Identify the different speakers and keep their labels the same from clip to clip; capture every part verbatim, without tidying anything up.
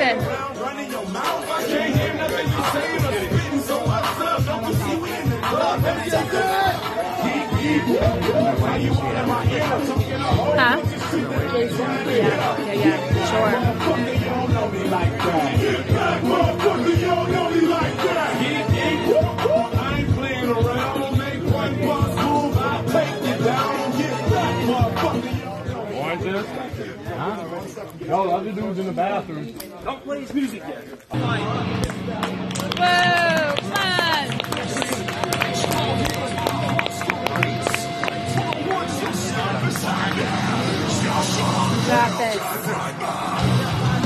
Speaker 1: good. Huh? Yeah, yeah, yeah, sure.
Speaker 2: Oranges? Huh? No, other dudes in the bathroom. Don't play his music yet.
Speaker 1: Whoa, come on! Got this.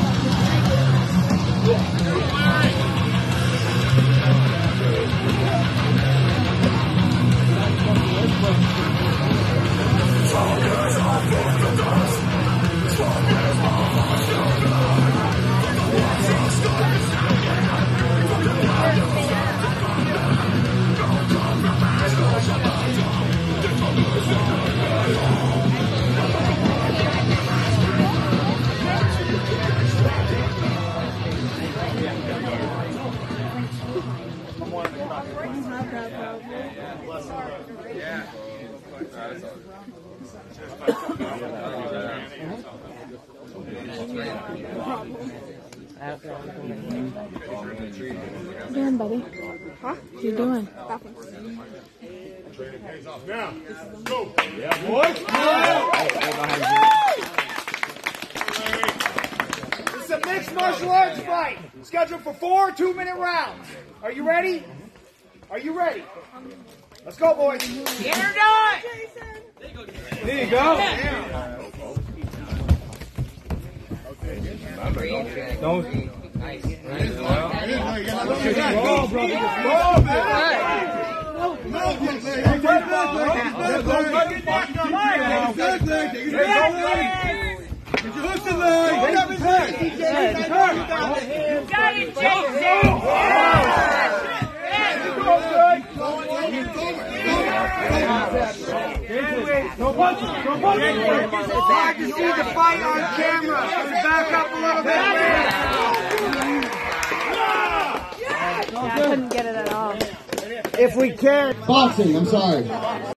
Speaker 1: What you doing, buddy? Huh? What you doing? Nothing.
Speaker 2: Now, go. Yeah, boys.
Speaker 3: It's a mixed martial arts fight. Scheduled for four two-minute rounds. Are you ready? Are you ready? Let's go, boys. Get her done.
Speaker 2: There you go. Don't. Nice. Roll, brother. Roll, No punches, no punches.
Speaker 3: It's hard to see the fight on camera. Back up a little bit.
Speaker 1: Yeah, I couldn't get it at all.
Speaker 3: If we can.
Speaker 4: Boxing, I'm sorry.